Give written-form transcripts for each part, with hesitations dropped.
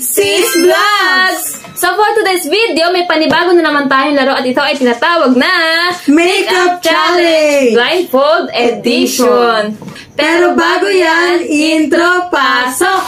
Sis Vlogs! So for today's video, may panibago na naman tayong laro at ito ay tinatawag na Makeup Challenge! Blindfold Edition. Pero bago yan, intro, pasok!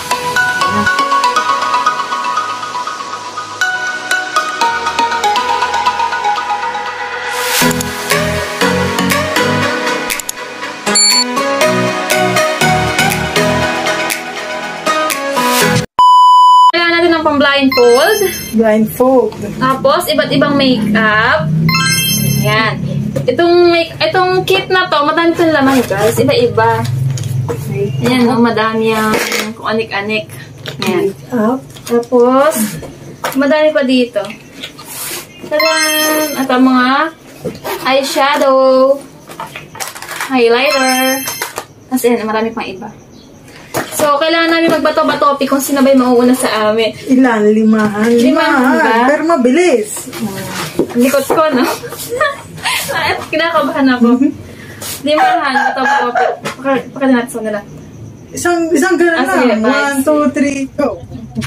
Blindfold. Blindfold. Tapos, iba't ibang makeup. Ayan. Itong kit na to, madami itong laman, guys. Iba-iba. Ayan, no? Madami yung kung anik-anik. Ayan. Tapos, madami pa dito. Tadan! At ang mga eyeshadow, highlighter. Tapos, ayan, marami pang iba. So, kailangan namin magbato-batopi kung sino ba yung mauuna sa amin. Ilan? Limahan? Limahan. Pero mabilis. Likot ko, no? Kinakabahan ako. Limahan. Bato-batopi. Pakala natin sa nila. Isang gano'n sige, lang. 1, 2, 3, go.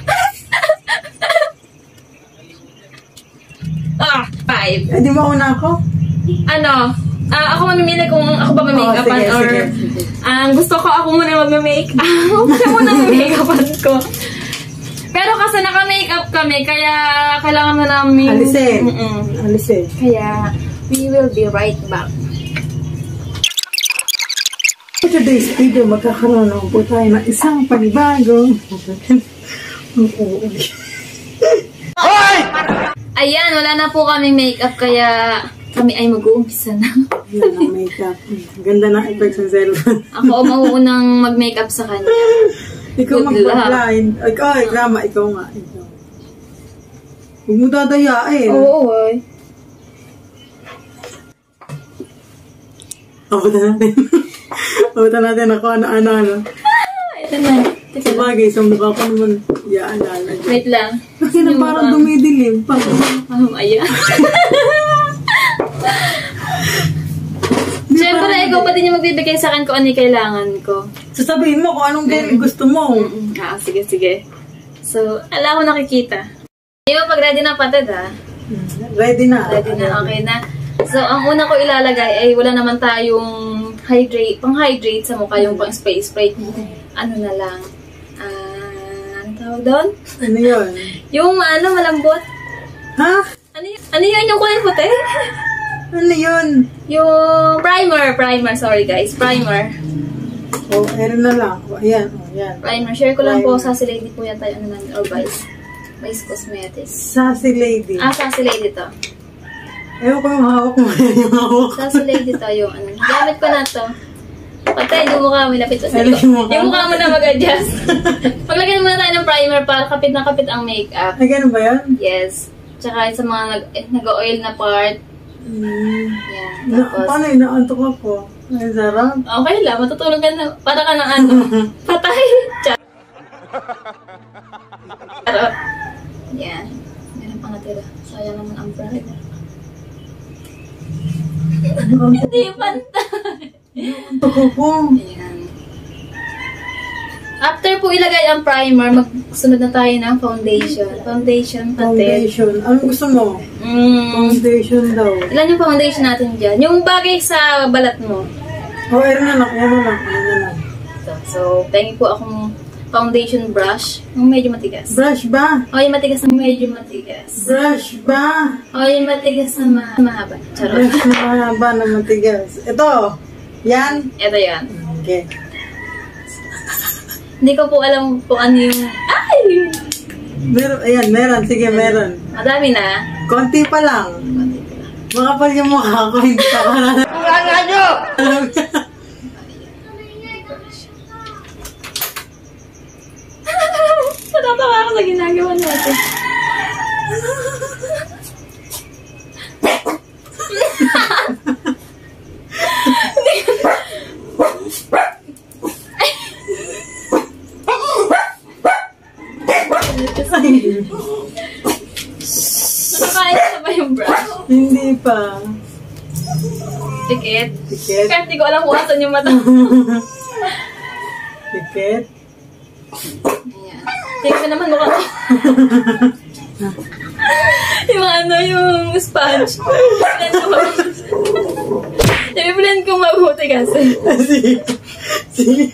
5. Di mauna ako? Ano? Ako mamimili kung ako ba ma-makeupan or sige. Gusto ko ako muna mag-makeup. Siya muna mag-makeupan ko. Pero kasi naka-makeup kami, kaya kailangan na namin alisin. Alisin. Kaya we will be right back. For today's video, magkakaroon po tayo ng isang panibagong Ayan, wala na po kaming makeup, kaya kami ay mag-uumpisa na. Yan ang makeup. Ganda ng effects ng cellphone. Ako mauunang mag-makeup sa kanya. Ikaw mag-blind. Ay, Grama, ikaw nga. Ikaw. Huwag mo dadayain. Oo, ay. Abutan natin. Abutan natin ako ano. Ito na. Sabagay, sa mukha ko naman. Yaalala. Wait lang. Kasi na parang dumidilim. Ayan. Siyempre, ikaw pa din yung magbibigay sa akin kung ano yung kailangan ko. Sasabihin mo kung anong gusto mo. Sige. So, ala ko nakikita. Hindi mo pag-ready na patid, ha? Ready na. Ready na, okay na. So, ang una ko ilalagay ay wala naman tayong pang-hydrate sa mukha, yung pang-spray. Ano na lang. Ano tawag doon? Ano yun? Yung malambot. Ha? Ano yun yung kulay puti? Ano yun? Yung primer. Sorry guys, primer. Oh, meron na lang. Ayan. Primer. Share ko lang po, Sassy Lady po yata yung ano namin, or Vice Cosmetics. Sassy Lady. Sassy Lady to. Ewan ko yung hawak mo. Yung hawak. Sassy Lady to yung ano. Gamit ko na to. Patay, yung mukha mo lapit to. Yung mukha mo na mag-adjust. Paglagyan muna tayo ng primer para kapit na kapit ang makeup. Ay, ganun ba yan? Yes. Tsaka sa mga nag-oil na part. Yan. Tapos, Paano yun? Naantok ako. Ay, sarap. okay lang, matutulog ka na. Para ka ng ano. Patay. Charot. Yan. Meron pang natira. Sayang naman ang primer. Hindi pantay. Naantok ako. Ayan. After po ilagay ang primer, magsunod na tayo ng foundation. Foundation. Anong gusto mo? Foundation daw. Ilan yung foundation natin dyan? Yung bagay sa balat mo. Oh, ano na lang. So, tingin po akong foundation brush. Yung medyo matigas. Brush ba? O, yung matigas na medyo matigas. Brush ba? O, yung matigas na mahaba. Charot. Brush na mahaba na matigas. Ito. Yan? Ito yan. Okay. Hindi ko po alam kung ano yung... Ay! Meron. Sige, meron. Madami na. Konti pa lang. Makapal yung mukha ko. Hindi pa ka na. Kaya nyo! Natatawa ako sa ginagawa natin. Nakakain na ba yung brush? Hindi pa. Tikit? Tikit. Kahit hindi ko alam kung asan yung mata. Tikit. Ayan. Tingnan ko naman mukha ko. Yung ano, yung sponge. I-blend ko mabuti kasi. Sige.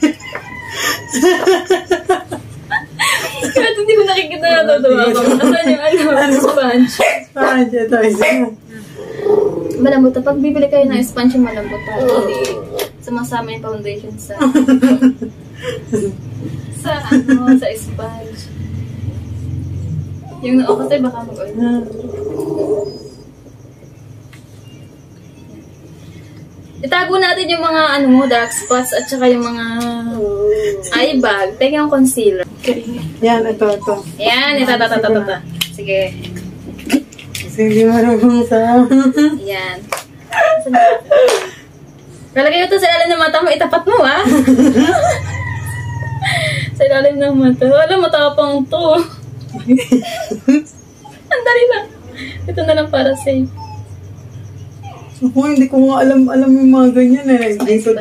Kahit hindi ko nakikita na natutuwa ko. Asan yung ano, sponge? Sponge, ito isa. Malambot. Pag bibili kayo ng sponge yung malambot. Hindi sumasama yung foundation sa sa sponge. Yung noo kasi baka mag-oil. Itago natin yung mga dark spots at saka yung mga eye bag. Teka yung concealer. Yan, ito. Yan, ito. Sige. Kasi hindi marunong sa... Yan. Kalagay ko ito sa ilalim ng mata mo, itapat mo sa ilalim ng mata. Wala, matapang to. Ang dali lang. Ito na lang para safe. Ako, hindi ko nga alam yung mga ganyan eh. Dito.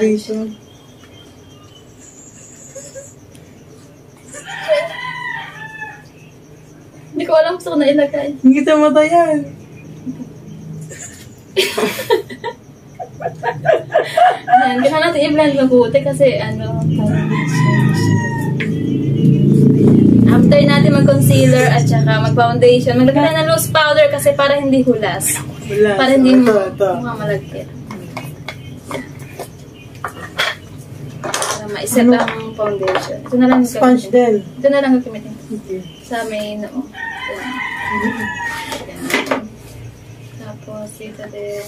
Hindi ko alam kung saan na ilagay. Hindi kita matayan. Ayan, kailangan natin i-blend mabuti kasi after natin mag-concealer at saka mag-foundation, maglagay na ng loose powder kasi para hindi hulas. Para hindi mukha malagkit. Para ma-set ang foundation. Ito na lang sponge din. Ito na lang gagamitin. Okay. Sa may noo. Tapos ito din.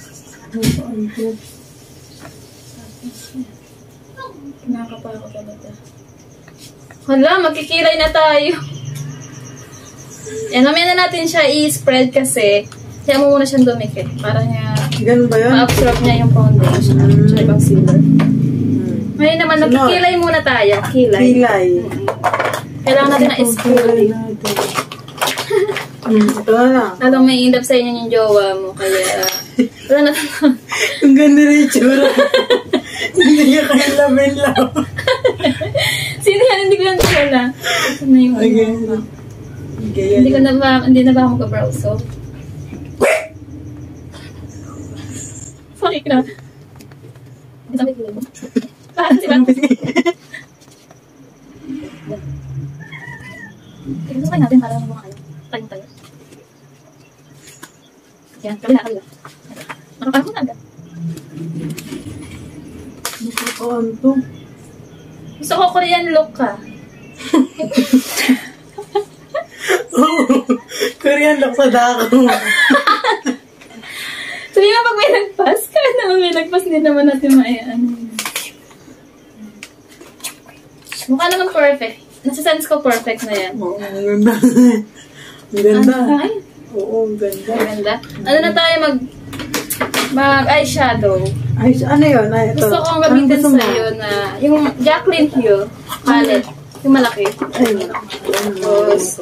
Kinakapa ako talaga. Hala, magkikilay na tayo. Yan, mamaya na natin siya i-spread kasi kaya mo muna siyang dumikit para niya ganun ba yan? ma-absorb niya yung foundation at yung concealer. Ngayon naman, magkikilay muna tayo. Kilay. Kailangan natin na i-spread. Ito na lang. Lalong may indap sa inyo yung jowa mo, kaya wala na. Ang ganda rin yung tsura. Hindi niya kaya lamin-law. Sino yan? Hindi ko yan wala. Ito na yung hindi na ba ako mag-browse, so? Sorry ka na. Ito may kilay mo. Parang si Bang. Tignan natin para mga tayo. Yan, kabila. Nakapahal mo na agad. Nakapaan to? Gusto ko Korean look ka. Korean look sa dako. Sabi nga pag may nagpas, kahit naman may nagpas, hindi naman natin mukha naman perfect. Nasa-sense ko perfect na yan. Oo, ang ganda. Ang ganda. Oo, ang ganda. Ang ganda. Ano na tayo mag-eyeshadow. Ay, ano yun? Ay, ito. Gusto kong gamitin sa'yo na yung Jaclyn Hill palette. Yung malaki. Ay, tapos,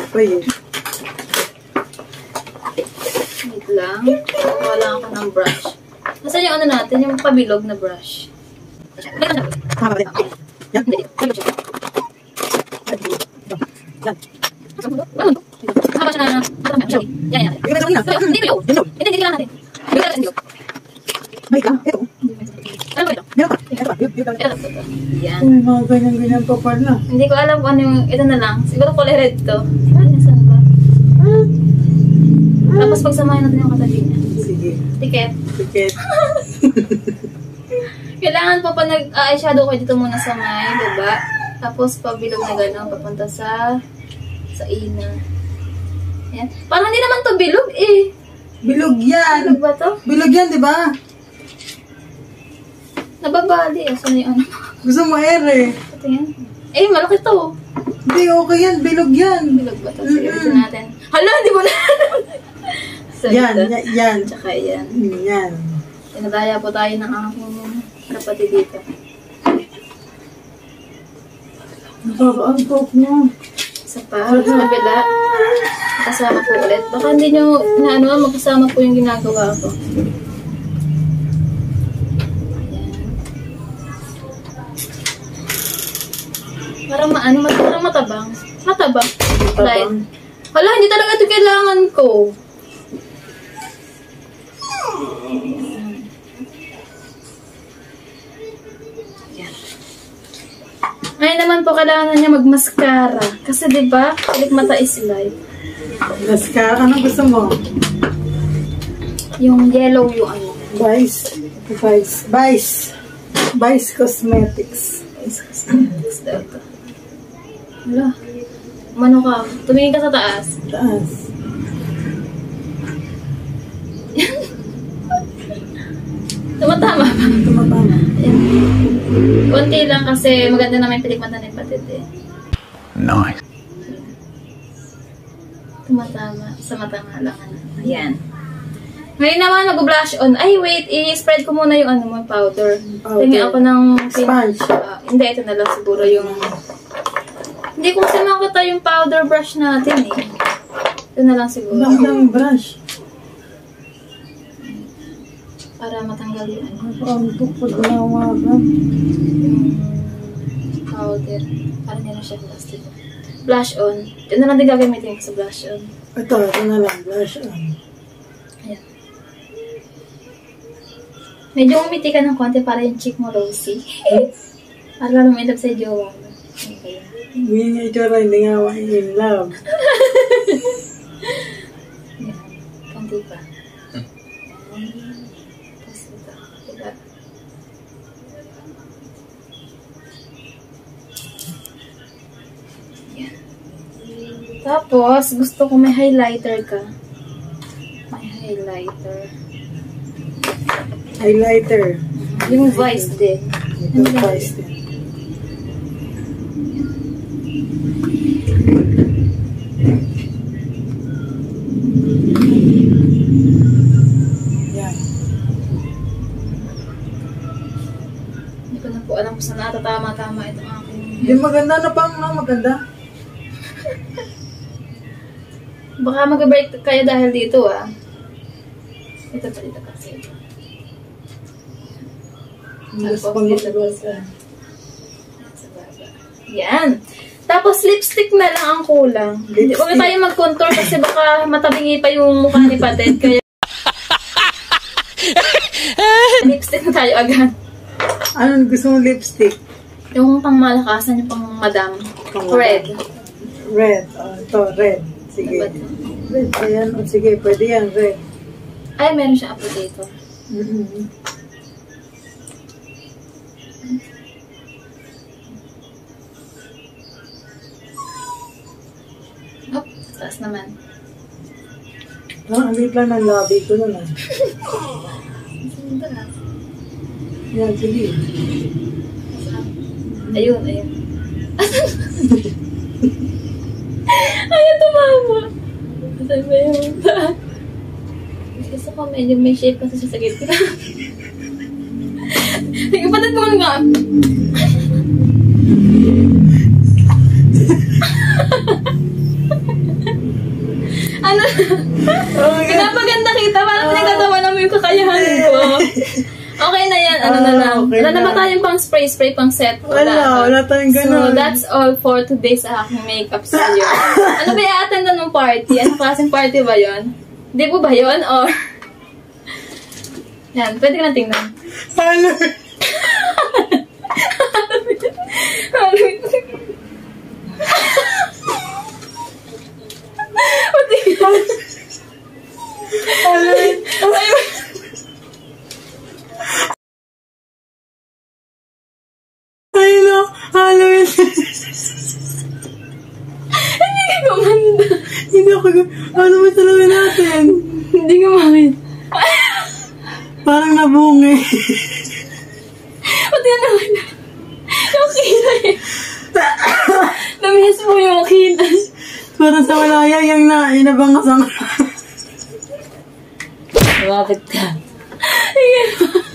wait lang. Wala ako ng brush. Nasaan yung ano natin? Yung pabilog na brush. Yan. Haba siya na. Yan. Hindi ko yun. Hindi lang natin. Wait lang, ito. Ano ba ito? Meron pa. Ito pa. Yan. Uy, mga ganyan-ganyan pa pala. Hindi ko alam kung ano yung, ito na lang. Siguro kulay red to. Saan ba? Tapos pagsamahin natin yung katabi niya. Sige. Tiket. Kailangan pa nag-eyeshadow kayo dito muna sa may baba. Tapos pabilog na gano'n, papunta sa ina. Yan. Parang hindi naman to bilog eh. Bilog yan. Bilog ba to? Bilog yan, di ba? Nababali. Saan yung ano? Gusto mo ere. Ito yan. Eh, malaki to. Hindi, okay yan. Bilog yan. Bilog ba to? Sige, ito natin. Hala, hindi mo na. So, yan. Tsaka yan. Yan. Pinadaya po tayo ng aking kapatid dito. Nakakaantok mo. Isa pa, sa kabila. Kasama po ulit. Baka hindi nyo magkasama po yung ginagawa ko. Ayan. Parang parang matabang. Matabang. Light. Tabang. Wala, hindi talaga ito kailangan ko. Ngayon naman po, kailangan na niya mag-mascara. Kasi diba, pilik mata is light. Mascara, anong gusto mo? Yung yellow yung ano. Vice Cosmetics. Daw ito. Wala. Umano ka. Tumingin ka sa taas. Taas. Tumatama pa. Tumatama. Ayan. Konti lang kasi maganda na may pilikmata na yung patid eh. Nice. Tumatama. Sa mata nga lang. Ayan. Ngayon naman, mag-blush on. Ay, wait. I-spread ko muna yung ano mo, powder. Tingnan ako ng... Sponge. Hindi, ito na lang siguro yung... Hindi ko kasi makita yung powder brush natin eh. Ito na lang siguro. Ang brush. Para matanggal yung ano. Ang tukod na umaga. Yung powder. Para nila siya plastic. Blush on. Ito na lang din gagamitin ko sa blush on. Ito na lang. Blush on. Ayan. Medyo umiti ka ng konti para yung cheek mo rosy. Para lalo lumindap sa jowa mo. Okay. Hindi nga itsura, hindi nga ako in love. Ayan. Konti pa. Tapos ito. Diba? Ayan. Tapos, gusto ko may highlighter ka. May highlighter. Highlighter. Yung Vice din. Ito Vice din. Yan. Hindi ko na po alam kung saan natatama-tama itong aking... Hindi maganda na pang maganda. Baka mag-break kayo dahil dito ah. Ito pa dito kasi. Tapos Tapos pang dito pa sa baba. Yan. Tapos lipstick na lang ang kulang. Hindi Lipstick. huwag tayo mag-contour kasi baka matabingi pa yung mukha ni Pated. Kaya lipstick na tayo agad. Anong gusto mong lipstick? Yung pang malakasan, yung pang madam. Red. Red. Ito, red. Sige. Ano ba ito? Red. Ayan. O, sige, pwede yan, red. Ay, meron siya applicator. Oh, taas naman. Ang alit lang ng labi ko naman. Yan, sige. Ayun, ayun. Ayun, tumama. Saan ba yung gusto ko medyo may shape kasi siya sa gitna. Sige, patat ko nga. Ano? Pinapaganda kita. Parang pinagtatawa naman yung kakayahan ko. Okay na yan. Ano na lang. Okay Wala na ba na. tayong pang spray pang set? Wala tayong ganun. So, that's all for today sa aking makeup sa'yo. Ano ba i-attend ng party? Anong klaseng party ba yon? Di po ba yun? Or... Yan, pwede ka na tingnan. Hello. Pati yan. Halloween. Hindi ka gumanda. Hindi ako, ano ba talaga natin? Hindi gumamit. Parang nabungi. Pati yan naman. Yung kilay. Namihis mo yung kilay. Parang sa malaya yung inabangas ang... Lumapit ka. Ayan.